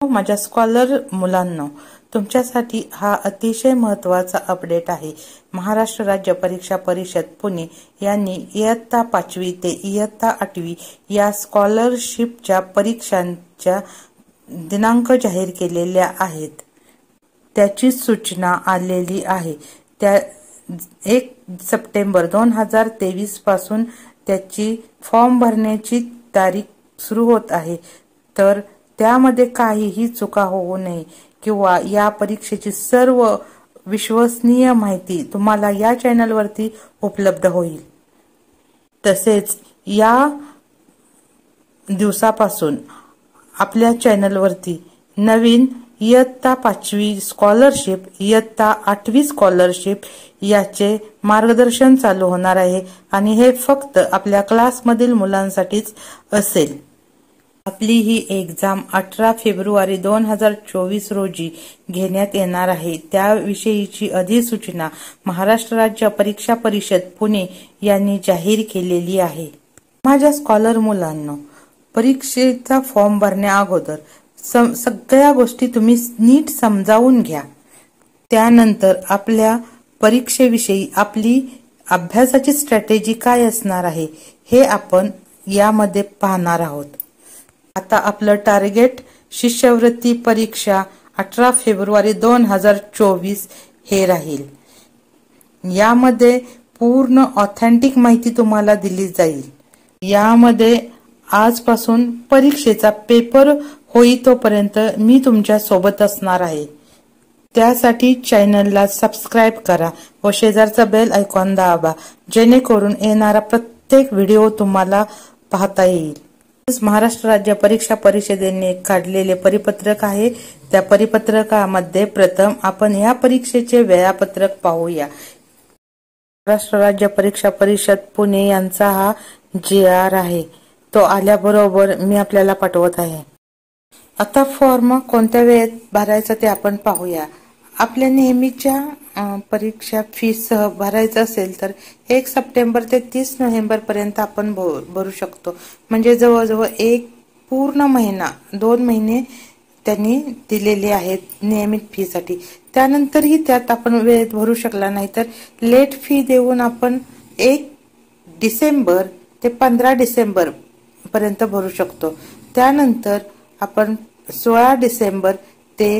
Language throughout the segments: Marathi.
माझ्या स्कॉलर मुलांनो, तुमच्यासाठी हा अतिशय महत्त्वाचा अपडेट आहे। महाराष्ट्र राज्य परीक्षा परिषद पुणे यांनी इयत्ता 5वी ते इयत्ता 8वी या स्कॉलरशिपच्या परीक्षांच्या दिनांक जाहीर केलेल्या आहेत। त्याची सूचना आलेली आहे। त्या 1 सप्टेंबर 2023 पासून त्याची फॉर्म भरण्याची तारीख सुरू होत आहे। तर त्यामध्ये काहीही चुका होऊ नये किंवा या परीक्षेची सर्व विश्वसनीय माहिती तुम्हाला या चॅनलवरती उपलब्ध होईल। तसेच या दिवसापासून आपल्या चॅनलवरती नवीन इयत्ता 5वी स्कॉलरशिप, इयत्ता 8वी स्कॉलरशिप याचे मार्गदर्शन चालू होणार आहे आणि हे फक्त आपल्या क्लासमधील मुलांसाठीच असेल। आपली ही एक्झाम 18 फेब्रुवारी 2024 रोजी घेण्यात येणार आहे। त्याविषयीची अधिसूचना महाराष्ट्र राज्य परीक्षा परिषद पुणे यांनी जाहीर केलेली आहे। माझ्या स्कॉलर मुलांनो, परीक्षेचा फॉर्म भरण्या अगोदर सगळ्या गोष्टी तुम्ही नीट समजावून घ्या। त्यानंतर आपल्या परीक्षेविषयी आपली अभ्यासाची स्ट्रॅटेजी काय असणार आहे हे आपण यामध्ये पाहणार आहोत। आता आपलं टार्गेट शिष्यवृत्ती परीक्षा 18 फेब्रुवारी 2024 हे राहील। यामध्ये पूर्ण ऑथेंटिक माहिती तुम्हाला दिली जाईल। यामध्ये आजपासून परीक्षेचा पेपर होईतोपर्यंत मी तुमच्या सोबत असणार आहे। त्यासाठी चॅनलला सबस्क्राइब करा व शेजारचा बेल आयकॉन दाबा, जेणेकरून येणारा प्रत्येक व्हिडिओ तुम्हाला पाहता येईल। महाराष्ट्र राज्य परीक्षा परिषदेने काढलेले परिपत्रक आहे। त्या परिपत्रकामध्ये प्रथम आपण या परीक्षेचे वेळापत्रक पाहूया। महाराष्ट्र राज्य परीक्षा परिषद पुणे यांचा हा GR आहे। तो आल्याबरोबर मी आपल्याला पाठवत आहे। आता फॉर्म कोणत्या वेळेत भरायचा ते आपण पाहूया। आपल्या नेहमीच्या परीक्षा फीस सह भरायचं असेल तर 1 सप्टेंबर ते 30 नोव्हेंबर पर्यंत आपण भरू शकतो। म्हणजे जवळजवळ एक पूर्ण महिना, 2 महिने त्यांनी दिलेले आहेत नियमित फी साठी। त्यानंतरही त्यात आपण वेळेत भरू शकला नाही तर लेट फी देऊन आपण 1 डिसेंबर ते 15 डिसेंबर पर्यंत भरू शकतो। त्यानंतर आपण 16 डिसेंबर ते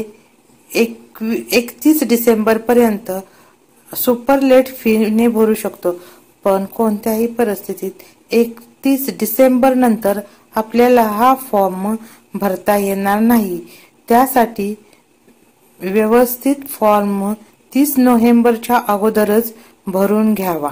31 डिसेंबर पर्यंत सुपर लेट फी ने भरू शकतो। पण कोणत्याही परिस्थितीत 31 डिसेंबर नंतर आपल्याला हा फॉर्म भरता येणार नाही। त्यासाठी व्यवस्थित फॉर्म 30 नोव्हेंबरच्या अगोदरच भरून घ्यावा।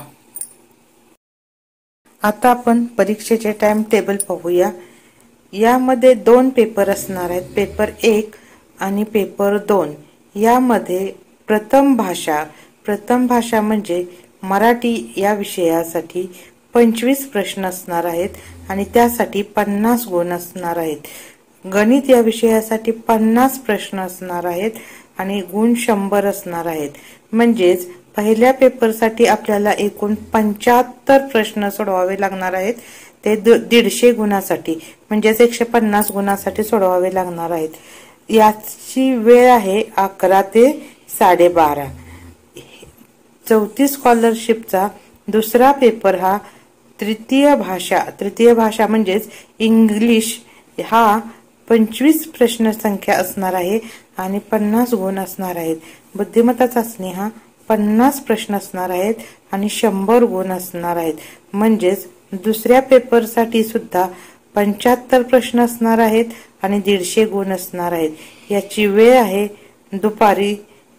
आता आपण परीक्षेचे टाइम टेबल पाहूया। यामध्ये 2 पेपर असणार आहेत, पेपर 1 आणि पेपर 2। यामध्ये प्रथम भाषा म्हणजे मराठी या विषयासाठी 25 प्रश्न असणार आहेत आणि त्यासाठी 50 गुण असणार आहेत। गणित या विषयासाठी 50 प्रश्न असणार आहेत आणि गुण 100 असणार आहेत। म्हणजेच पहिल्या पेपरसाठी आपल्याला एकूण 75 प्रश्न सोडवावे लागणार आहेत। ते 150 गुणासाठी म्हणजेच 150 गुणासाठी सोडवावे लागणार आहेत। याची वेळ आहे 11 ते 12:30। चौथी स्कॉलरशिपचा दुसरा पेपर हा तृतीय भाषा म्हणजेच इंग्लिश हा 25 प्रश्न संख्या असणार आहे आणि 50 गुण असणार आहेत। बुद्धिमत्ता चाचणी हा 50 प्रश्न असणार आहेत आणि 100 गुण असणार आहेत। म्हणजेच दुसऱ्या पेपरसाठी सुद्धा 75 प्रश्न असणार आहेत आणि 150 गुण असणार आहेत। याची वेळ आहे दुपारी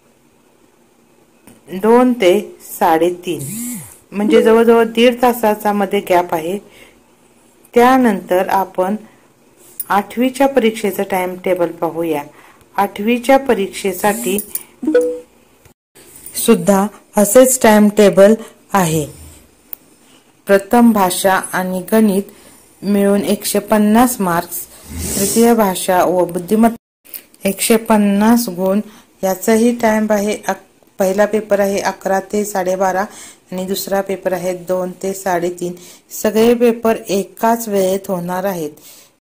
2 ते 3:30, म्हणजे जवळजवळ 1.5 तासाचा मध्ये गॅप आहे। त्यानंतर आपण 8वीच्या परीक्षेचं टाइम टेबल पाहूया। 8वीच्या परीक्षेसाठी सुद्धा असेच टाइम टेबल आहे। प्रथम भाषा आणि गणित मिळून 150 मार्क्स, तृतीय भाषा व बुद्धिमत्ता 150 गुण। याचाही टाइम आहे, पहिला पेपर आहे 11 ते 12:30 आणि दुसरा पेपर आहे 2 ते 3:30। सगळे पेपर एकाच वेळेत होणार आहेत।